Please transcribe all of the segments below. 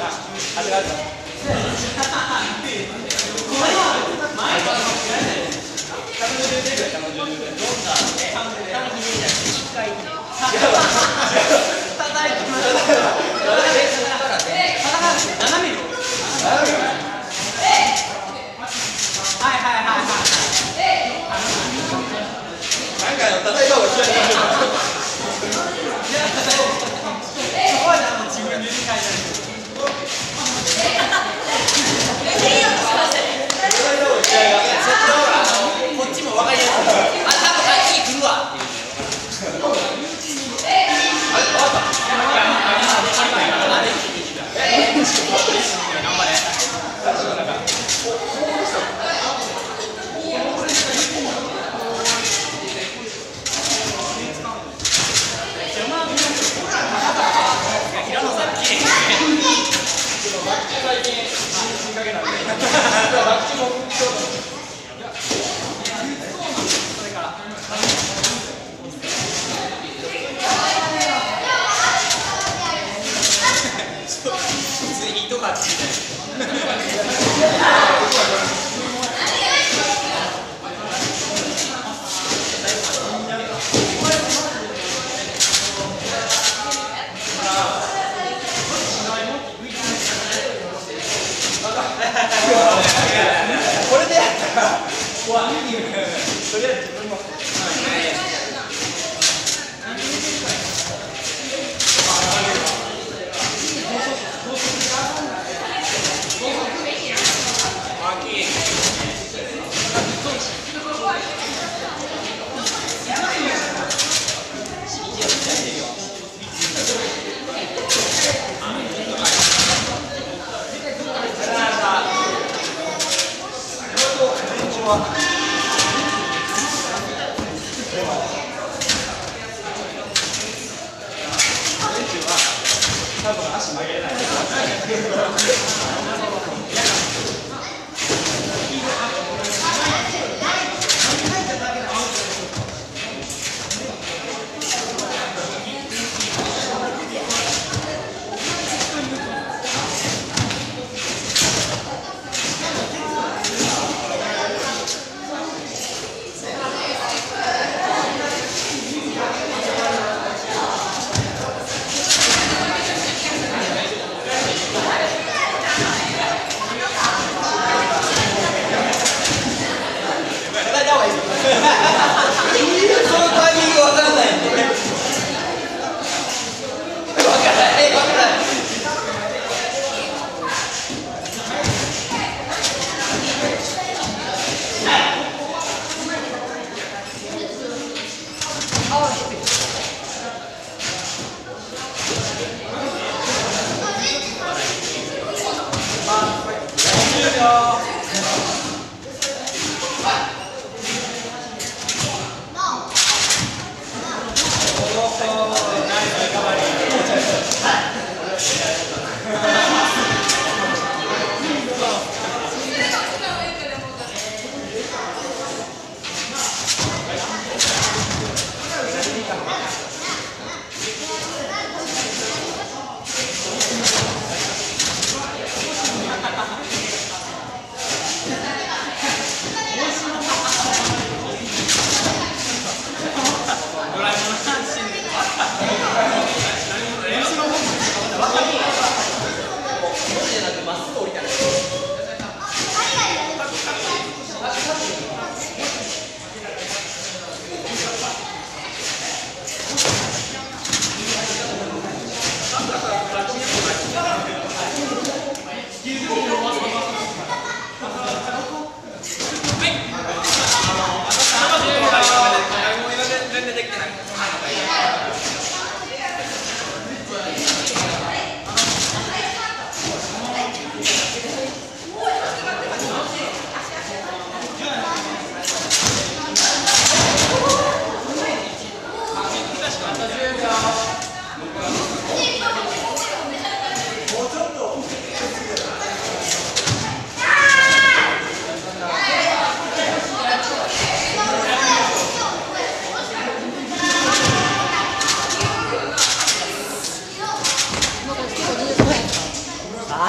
あ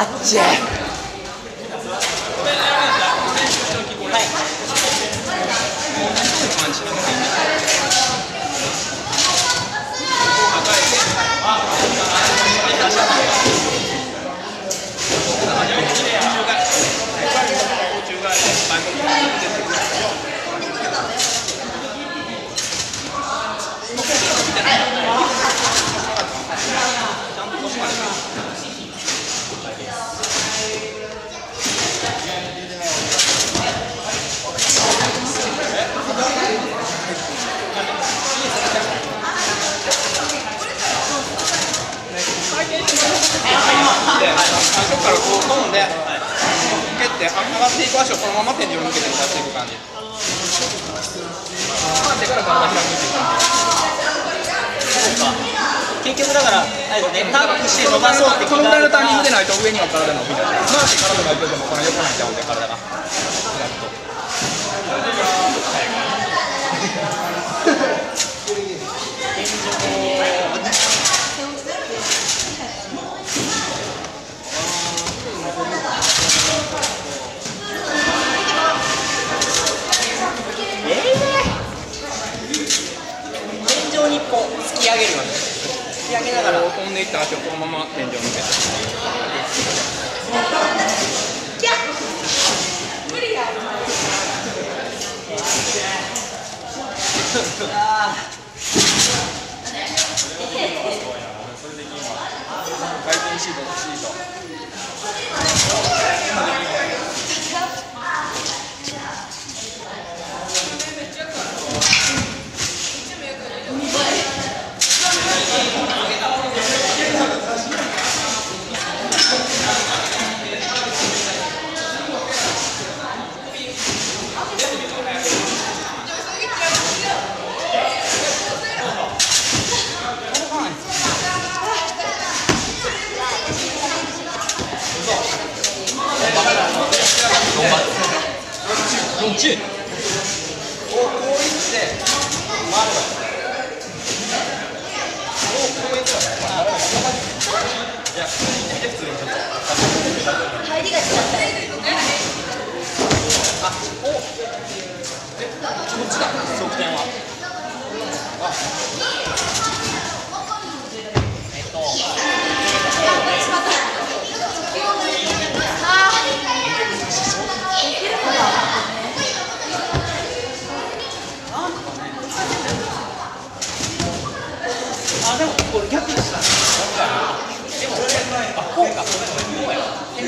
っちゃはいそこからこう飛んで、蹴って上がっていく足をこのまま天井に向けて出していく感じ。回ってから体開くっていう感じ。 結局だからあれですね、タップして伸ばそうってこのぐらいのタイミングでないと上には体伸びない。回って体がいくでもこの横にいちゃうんで体が。 天井にこう突き上げるように突き上げながら飛んでいった足をこのまま天井に向けて。 無理や。 回転シートとシート。 4中こういって回る。いや、普通にちょっと入りが違った。 あ、おこっちだ、側転はあ、でもこれ逆でしたね。でも、あ、こうか、こうや。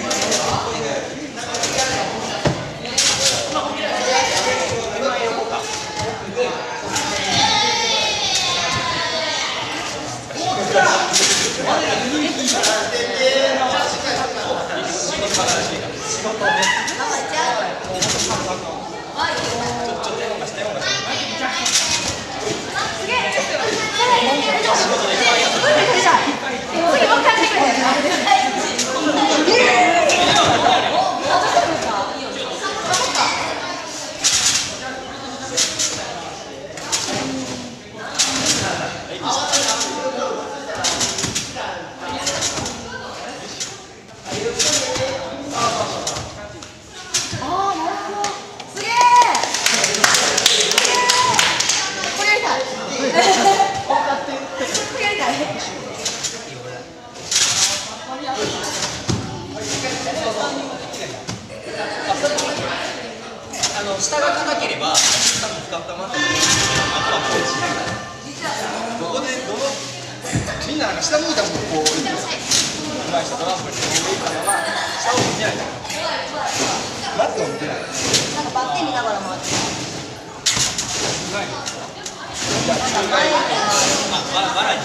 下が高ければ、多分使ったまって、あとはこうしないから。どこで、みんななんか下向いたもん、こう、うまい人、トランプに飛んでいったのは、下を見てないから。マットを見てない。 なんかバッテン見ながら回って。 うまい。いや、うまい。 あ、バラに。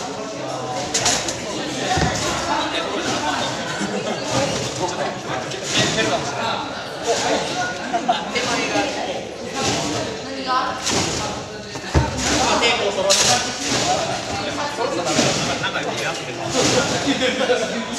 出るかもしれない。 何が？ 抵抗揃ってた。 そろそろダメだ。 仲良くやってる。